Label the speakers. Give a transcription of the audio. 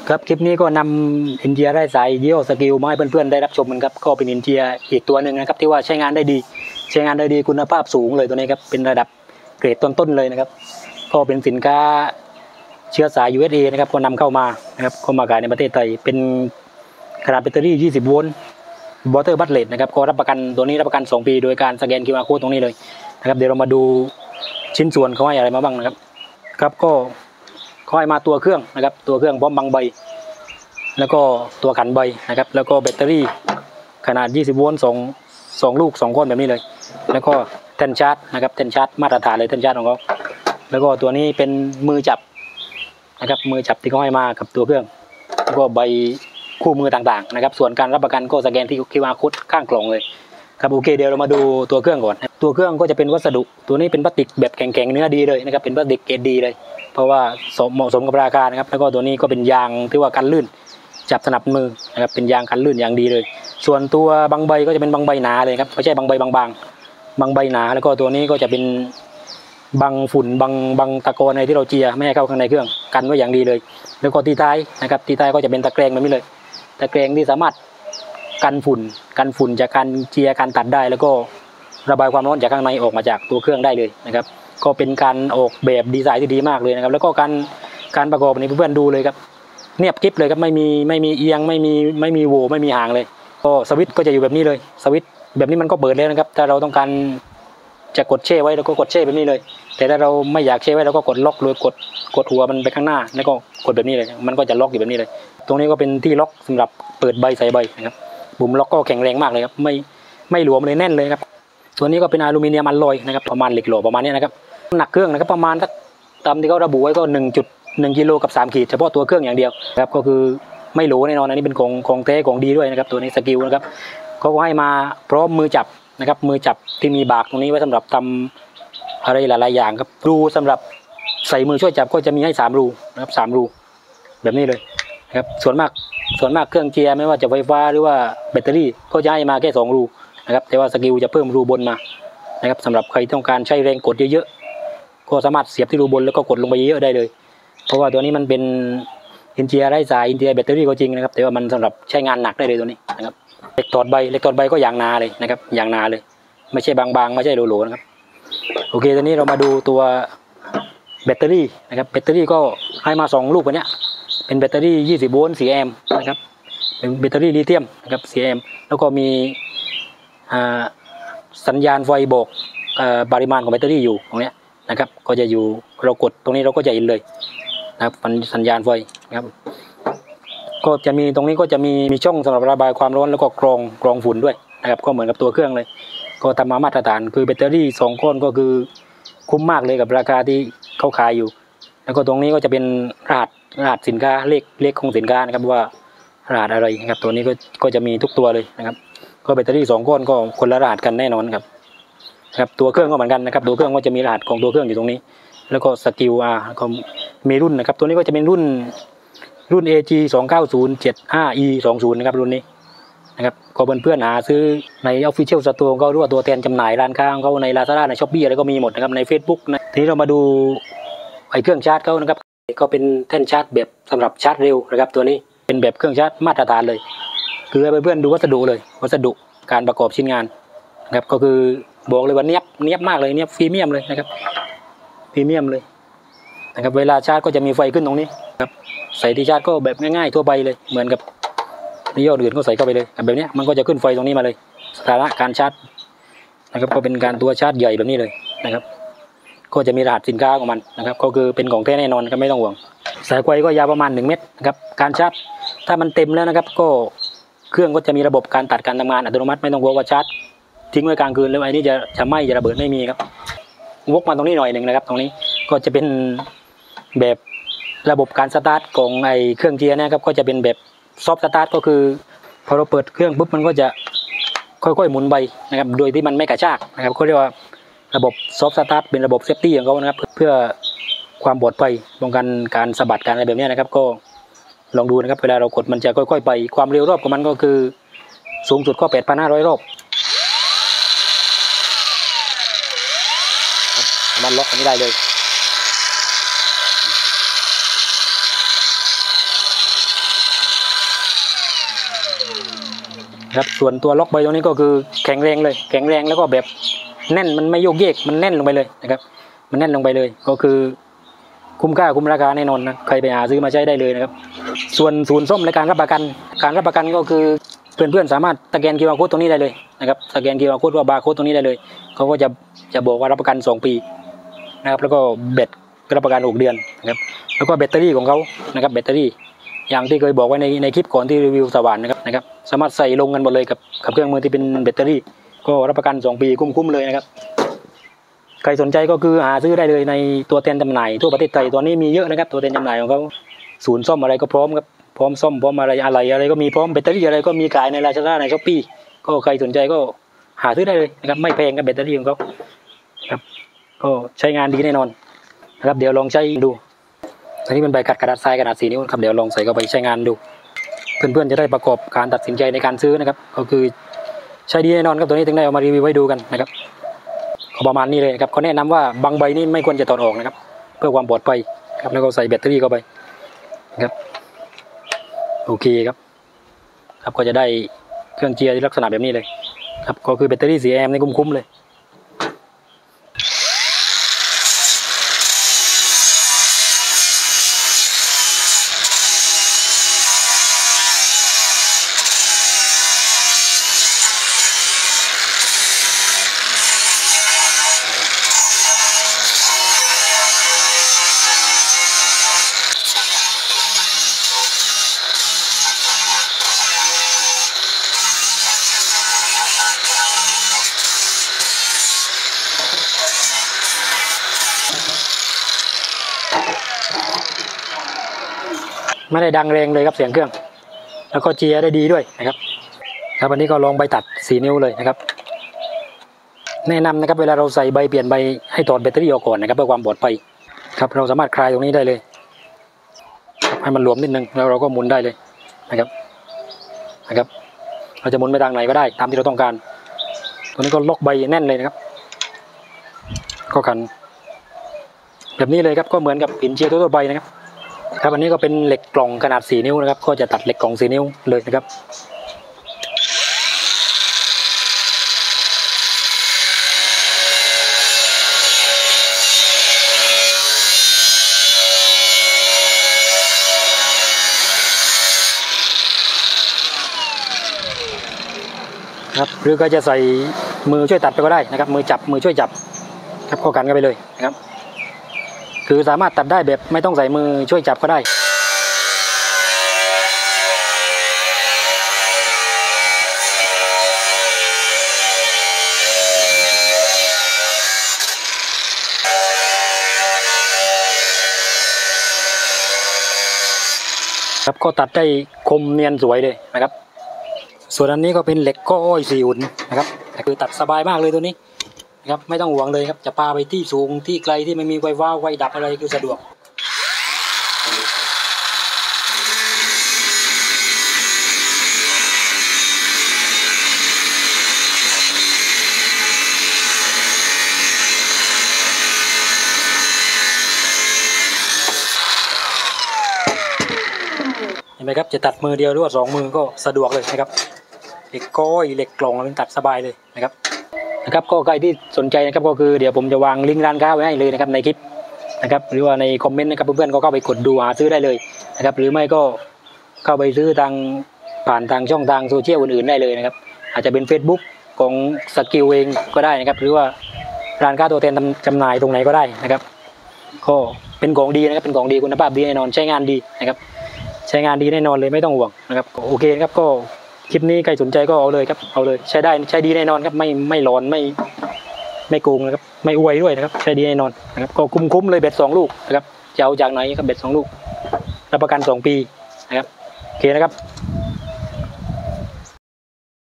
Speaker 1: ครับคลิปนี้ก็นำอินเดียได้สายเดียวสกิลมาให้เพื่อนๆได้รับชมกันครับก็เป็นอินเดียอีกตัวหนึ่งนะครับที่ว่าใช้งานได้ดีคุณภาพสูงเลยตัวนี้ครับเป็นระดับเกรดต้นๆเลยนะครับก็เป็นสินค้าเชื้อสาย USA นะครับก็นำเข้ามานะครับเข้ามาขายในประเทศไทยเป็นขนาดแบตเตอรี่20 โวลต์วอเตอร์บัตเลตนะครับก็รับประกันตัวนี้รับประกัน2 ปีโดยการสแกน QR Code ตรงนี้เลยนะครับเดี๋ยวเรามาดูชิ้นส่วนเขาให้อะไรมาบ้างนะครับก็เขาให้มาตัวเครื่องนะครับตัวเครื่องพร้อมบังใบแล้วก็ตัวขันใบนะครับแล้วก็แบตเตอรี่ขนาด20 โวลต์2ลูก2ก้อนแบบนี้เลยแล้วก็แท่นชาร์จนะครับแท่นชาร์จมาตรฐานเลยแท่นชาร์จของเขาแล้วก็ตัวนี้เป็นมือจับนะครับมือจับที่เขาให้มากับตัวเครื่องแล้วก็ใบคู่มือต่างๆนะครับส่วนการรับประกันก็สแกนที่ QR Code ข้างกล่องเลยครับโอเคเดี๋ยวเรามาดูตัวเครื่องก่อนตัวเครื่องก็จะเป็นวัสดุตัวนี้เป็นพลาสติกแบบแข็งๆเนื้อดีเลยนะครับเป็นพลาสติกเกรดดีเลยเพราะว่าเหมาะสมกับราคานะครับแล้วก็ตัวนี้ก็เป็นยางที่ว่ากันลื่นจับสนับมือนะครับเป็นยางกันลื่นอย่างดีเลยส่วนตัวบางใบก็จะเป็นบางใบหนาเลยครับไม่ใช่บางใบบางใบหนาแล้วก็ตัวนี้ก็จะเป็นบางฝุ่นบางตะกอนอะไรที่เราเจียไม่ให้เข้าข้างในเครื่องกันไว้อย่างดีเลยแล้วก็ที่ท้ายนะครับที่ท้ายก็จะเป็นตะแกรงแบบนี้เลยตะแกรงที่สามารถกันฝุ่นจากการเจียการตัดได้แล้วก็ระบายความร้อนจากข้างในออกมาจากตัวเครื่องได้เลยนะครับก็เป็นการออกแบบดีไซน์ที่ดีมากเลยนะครับแล้วก็การประกอบนี้เพื่อนๆดูเลยครับเนียบกิ๊บเลยครับไม่มีเอียงไม่มีโหว่ไม่มีห่างเลยก็สวิตช์ก็จะอยู่แบบนี้เลยสวิตช์แบบนี้มันก็เปิดแล้วนะครับถ้าเราต้องการจะกดแช่ไว้เราก็กดแช่แบบนี้เลยแต่ถ้าเราไม่อยากแช่ไว้เราก็กดล็อกเลยกดหัวมันไปข้างหน้าแล้วก็กดแบบนี้เลยมันก็จะล็อกอยู่แบบนี้เลยตรงนี้ก็เป็นที่ล็อกสำหรับเปิดใบใส่ใบนะครับบุ่มล็อกก็แข็งแรงมากเลยครับไม่หลวมเลยแน่นเลยครับตัวนี้ก็เป็นอลูมิเนียมอลลอยนะครับประมาณเหล็กโหลประมาณนี้นะครับหนักเครื่องนะครับประมาณตามที่เขาระบุไว้ก็1.1 กิโลกับ3 ขีดเฉพาะตัวเครื่องอย่างเดียวครับก็คือไม่หลวแน่นอนอันนี้เป็นของแท้ของดีด้วยนะครับตัวนี้สกิลนะครับเขาก็ให้มาพร้อมมือจับนะครับมือจับที่มีบากตรงนี้ไว้สำหรับทำอะไรหลายๆอย่างครับรูสำหรับใส่มือช่วยจับก็จะมีให้3 รูนะครับ3 รูแบบนี้เลยครับส่วนมากเครื่องเจียไม่ว่าจะไฟฟ้าหรือว่าแบตเตอรี่ก็จะให้มาแค่2 รูนะครับแต่ว่าสกิลจะเพิ่มรูบนมานะครับสำหรับใครต้องการใช้แรงกดเยอะๆก็สามารถเสียบที่รูบนแล้วก็กดลงไปเยอะๆได้เลยเพราะว่าตัวนี้มันเป็นอินเจียไร้สายอินเจียแบตเตอรี่ก็จริงนะครับแต่ว่ามันสำหรับใช้งานหนักได้เลยตัวนี้นะครับเหล็กถอดใบก็อย่างหนาเลยนะครับอย่างหนาเลยไม่ใช่บางๆไม่ใช่โหลๆนะครับโอเคตอนนี้เรามาดูตัวแบตเตอรี่นะครับแบตเตอรี่ก็ให้มา2 ลูกแบบนี้เป็นแบตเตอรี่20 โวลต์4 แอมป์นะครับเป็นแบตเตอรี่ลิเธียมนะครับ4 แอมป์แล้วก็มีสัญญาณไฟบอกปริมาณของแบตเตอรี่อยู่ตรงนี้นะครับก็จะอยู่เรากดตรงนี้เราก็จะเห็นเลยนะครับสัญญาณไฟนะครับก็จะมีตรงนี้ก็จะมีช่องสำหรับระบายความร้อนแล้วก็กรองฝุ่นด้วยนะครับก็เหมือนกับตัวเครื่องเลยก็ทำมาตรฐานคือแบตเตอรี่2 ก้อนก็คือคุ้มมากเลยกับราคาที่เขาขายอยู่แล้วก็ตรงนี้ก็จะเป็นรหัสสินค้าเลขของสินค้านะครับว่ารหัสอะไรนะครับตัวนี้ก็จะมีทุกตัวเลยนะครับก็แบตเตอรี่2 ก้อนก็คนละรหัสกันแน่นอนครับตัวเครื่องก็เหมือนกันนะครับตัวเครื่องก็จะมีรหัสของตัวเครื่องอยู่ตรงนี้แล้วก็สกิลก็มีรุ่นนะครับตัวนี้ก็จะเป็นรุ่น AG 29075E 20นะครับรุ่นนี้นะครับก็เพื่อนๆหาซื้อใน Official Store ของเขาหรือว่าตัวแทนจำหน่ายร้านค้าของเขาใน Lazada ใน Shopee อะไรก็มีหมดนะครับใน Facebook นะทีนี้เรามาดูไอ้เครื่องชาร์จเขานะครับก็เป็นแท่นชาร์จแบบสำหรับชาร์จเร็วนะครับตัวนี้เป็นแบบเครื่องชาร์จมาตรฐานเลยคือให้เพื่อนๆดูวัสดุเลยวัสดุการประกอบชิ้นงานนะครับก็คือบอกเลยว่าเนียบมากเลยเนียบพรีเมียมเลยนะครับพรีเมียมเลยนะครับเวลาชาร์จก็จะมีไฟขึ้นตรงนี้ครับใส่ที่ชาร์จก็แบบง่ายๆทั่วไปเลยเหมือนกับยี่ห้ออื่นก็ใส่เข้าไปเลยแบบนี้มันก็จะขึ้นไฟตรงนี้มาเลยสถานะการชาร์จนะครับก็เป็นการตัวชาร์จใหญ่แบบนี้เลยนะครับก็จะมีรหัสสินค้าของมันนะครับก็คือเป็นของแท้แน่นอนครับไม่ต้องห่วงสายไฟก็ยาวประมาณ1 เมตรนะครับการชาร์จถ้ามันเต็มแล้วนะครับก็เครื่องก็จะมีระบบการตัดการทำงานอัตโนมัติไม่ต้องกลัวว่าชาร์จทิ้งไว้กลางคืนแล้วไอ้นี่จะไหม้จะระเบิดไม่มีครับวกมาตรงนี้หน่อยหนึ่งนะครับตรงนี้ก็จะเป็นแบบระบบการสตาร์ทของไอ้เครื่องเจียนะครับก็จะเป็นแบบซอฟต์สตาร์ทก็คือพอเราเปิดเครื่องปุ๊บมันก็จะค่อยๆหมุนไปนะครับโดยที่มันไม่กระชากนะครับเขาเรียกว่าระบบซอฟต์สตาร์ทเป็นระบบเซฟตี้ของเขานะครับเพื่อความปลอดภัยป้องกันการสะบัดการอะไรแบบนี้นะครับก็ลองดูนะครับเวลาเรากดมันจะค่อยๆไปความเร็วรอบของมันก็คือสูงสุดก็ 8,500 รอบมันล็อกอันนี้ได้เลย คนะครับส่วนตัวล็อกใบตรงนี้ก็คือแข็งแรงเลยแข็งแรงแล้วก็แบบแน่นมันไม่โยกเยกมันแน่นลงไปเลยนะครับมันแน่นลงไปเลยก็คือคุ้มค่าคุ้มราคาแน่นอนนะใครไปหาซื้อมาใช้ได้เลยนะครับส่วนศูนย์ซ่อมและการรับประกันก็คือเพื่อนๆสามารถสแกน QR Code ตรงนี้ได้เลยนะครับสแกน QR Code ว่าบาร์โค้ดตรงนี้ได้เลยเขาก็จะบอกว่ารับประกัน2 ปีนะครับแล้วก็แบตรับประกัน6 เดือนนะครับแล้วก็แบตเตอรี่ของเขานะครับแบตเตอรี่อย่างที่เคยบอกไว้ในคลิปก่อนที่รีวิวสว่านนะครับสามารถใส่ลงกันหมดเลยกับเครื่องมือที่เป็นแบตเตอรี่ก็รับประกัน2 ปีคุ้มเลยนะครับใครสนใจก็คือหาซื้อได้เลยในตัวแทนจำหน่ายทั่วประเทศไทยตัวนี้มีเยอะนะครับตัวแทนจำหน่ายของเขาศูนย์ซ่อมอะไรก็พร้อมครับพร้อมซ่อมพร้อมอะไรก็มีพร้อมแบตเตอรี่อะไรก็มีขายใน Lazada ใน Shopee ก็ใครสนใจก็หาซื้อได้เลยนะครับไม่แพงกับแบตเตอรี่ของเขาครับก็ใช้งานดีแน่นอนนะครับเดี๋ยวลองใช้ดูอันนี้เป็นใบขัดกระดาษทรายขนาด4 นิ้วครับเดี๋ยวลองใส่เข้าไปใช้งานดูเพื่อนๆจะได้ประกอบการตัดสินใจในการซื้อนะครับก็คือใช้ดีแน่นอนครับตัวนี้ถึงได้เอามารีวิวไว้ดูกันนะครับประมาณนี้เลยครับเขาแนะนำว่าบางใบนี่ไม่ควรจะถอดออกนะครับเพื่อความปลอดภัยครับแล้วก็ใส่แบตเตอรี่เข้าไปนะครับโอเคครับก็จะได้เครื่องเจียร์ที่ลักษณะแบบนี้เลยครับก็คือแบตเตอรี่4 แอมป์นี่คุ้มเลยไม่ได้ดังแรงเลยครับเสียงเครื่องแล้วก็เจียได้ดีด้วยนะครับครับวันนี้ก็ลองใบตัด4 นิ้วเลยนะครับแนะนำนะครับเวลาเราใส่ใบเปลี่ยนใบให้ถอดแบตเตอรี่ออกก่อนนะครับเพื่อความปลอดภัยครับเราสามารถคลายตรงนี้ได้เลยให้มันหลวมนิดนึงแล้วเราก็หมุนได้เลยนะครับเราจะหมุนไปทางไหนก็ได้ตามที่เราต้องการตัวนี้ก็ล็อกใบแน่นเลยนะครับก็ขันแบบนี้เลยครับก็เหมือนกับหินเจียทั่วไปนะครับครับอันนี้ก็เป็นเหล็กกล่องขนาด4 นิ้วนะครับก็จะตัดเหล็กกล่อง4 นิ้วเลยนะครับครับหรือก็จะใส่มือช่วยตัดไปก็ได้นะครับมือจับมือช่วยจับครับก็กันกันไปเลยนะครับคือสามารถตัดได้แบบไม่ต้องใส่มือช่วยจับก็ได้ครับก็ตัดได้คมเนียนสวยเลยนะครับส่วนอันนี้ก็เป็นเหล็กข้ออ้อย4 หุ่นนะครับคือตัดสบายมากเลยตัวนี้นะครับไม่ต้องห่วงเลยครับจะพาไปที่สูงที่ไกลที่ไม่มีไฟฟ้าไฟดับอะไรคือสะดวกเห็นไหมครับจะตัดมือเดียวหรือว่า2 มือก็สะดวกเลยนะครับเหล็กก้อยเหล็กกล่องอะไรตัดสบายเลยนะครับก็ใครที่สนใจนะครับก็คือเดี๋ยวผมจะวางลิงก์ร้านค้าไว้ให้เลยนะครับในคลิปนะครับหรือว่าในคอมเมนต์นะครับเพื่อนๆก็เข้าไปกดดูหาซื้อได้เลยนะครับหรือไม่ก็เข้าไปซื้อผ่านทางช่องทางโซเชียลอื่นๆได้เลยนะครับอาจจะเป็น Facebook ของสกิลเองก็ได้นะครับหรือว่าร้านค้าตัวแทนจำหน่ายตรงไหนก็ได้นะครับก็เป็นของดีนะครับเป็นของดีคุณภาพดีแน่นอนใช้งานดีนะครับใช้งานดีแน่นอนเลยไม่ต้องห่วงนะครับโอเคครับก็คลิปนี้ใครสนใจก็เอาเลยครับเอาเลยใช้ได้ใช้ดีแน่นอนครับไม่ร้อนไม่โกงนะครับไม่อวยด้วยนะครับใช้ดีแน่นอนนะครับก็คุ้มเลยเบ็ด2 ลูกนะครับจะเอาจากไหนครับเบ็ด2 ลูกรับประกัน2 ปีนะครับโอเคนะครับ